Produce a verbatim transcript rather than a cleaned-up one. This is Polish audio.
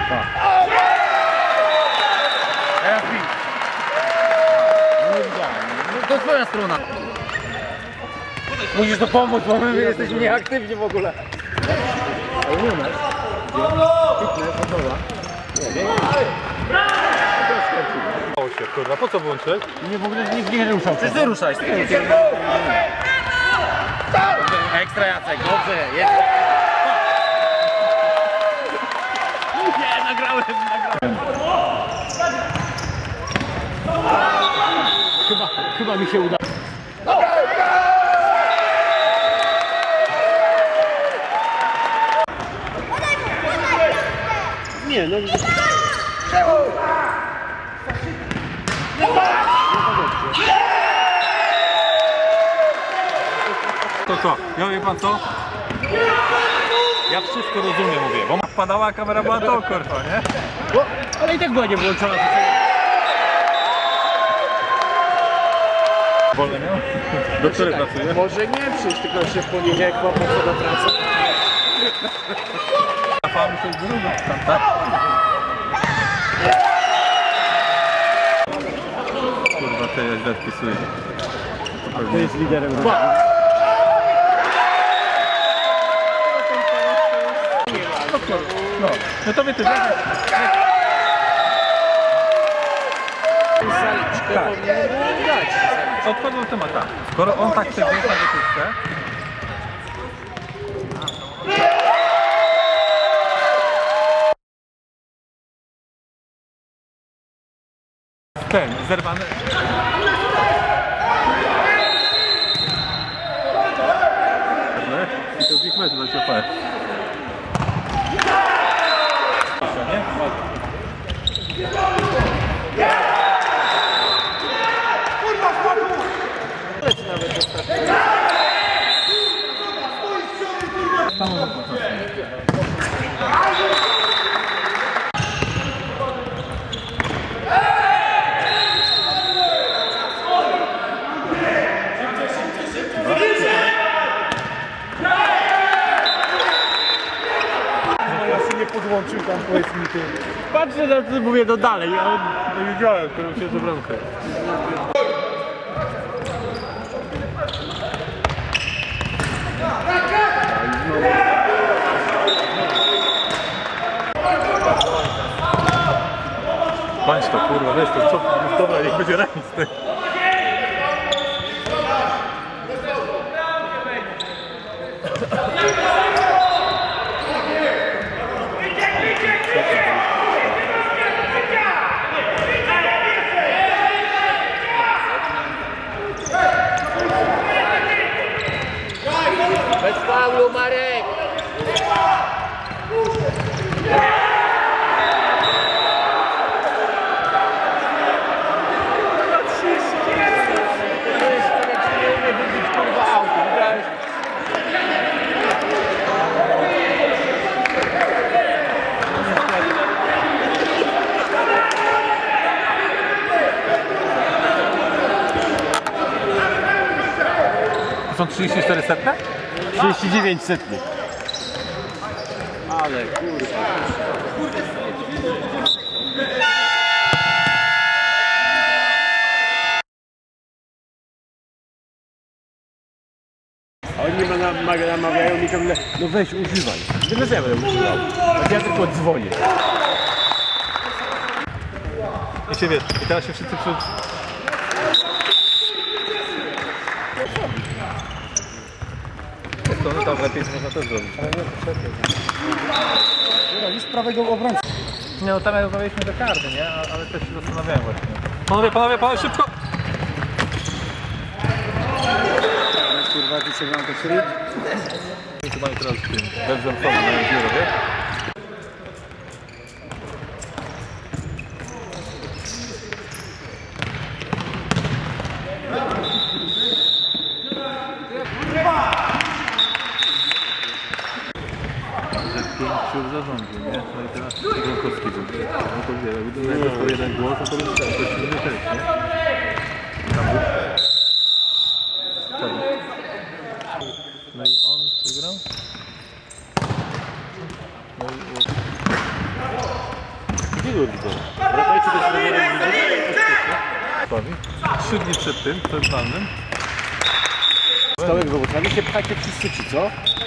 Tak. To twoja strona. Musisz to pomóc, bo my jesteśmy nieaktywni w ogóle. Ale nie masz. Fitness, gotowa. Się, kurwa, po co włączyć? Nie, w ogóle nikt nie ruszał. Ty, ty ruszaj. Ekstra Jacek, dobrze, jest. Nie, nagrałem, nagrałem. Chyba, chyba mi się uda. Nie, no... To co? Ja wie pan co? Ja wszystko rozumiem, mówię, bo wpadała, a kamera była to kurwa, nie? O, ale i tak była nie włączona. Wolne miał? Do której pracuje? Może nie przyjść, tylko się w poniedziałek łapać do pracy. A pan to grubo tam, tak? Kurwa, to ja źle wpisuję. To jest liderem ruchu. No, no to wie ty, tak? Tak. Odchodzą temat, tak. Skoro on tak chce wjechać na gotówkę, ten, zerwany. I to z ich meczu na ciepłe. Podłączył tam, powiedz mi ty. Patrzę na to, mówię, no dalej, ale nie widziałem, którą się do bramkę. Pańś to, kurwa, weź to, co? Dobra, niech będzie remis. Bez faulu, Marek! Są trzydzieści cztery setne? trzydzieści dziewięć setnych. Ale kurwa. Oni namawiają mi ciągle, no weź używaj. Dlaczego ja będę używał? Ja tylko dzwonię. I się wiesz, i teraz się wszyscy przy... To no tam lepiej można to zrobić. Ale nie, potrzebnie. Z prawego obrońcy. Nie, no tam jak rozmawialiśmy do karty, nie? Ale też się zastanawiałem właśnie. Panowie, panowie, panowie, szybko! Kurwa, ty sobie mam to śród? Chyba nie teraz bez zemstonu na biuro, wiesz? Pięciu w zarządzie, nie? No i teraz Gronkowski był. No to wie, gdyby dostał jeden głos, no to by ktoś inny też, nie? Tam był. No i on wygrał? No i... drugiego widzą. Wracajcie do trenerem. Sławi? Trzy dni przed tym, centralnym. Stałek, bo się pchacie wszyscy ci, co?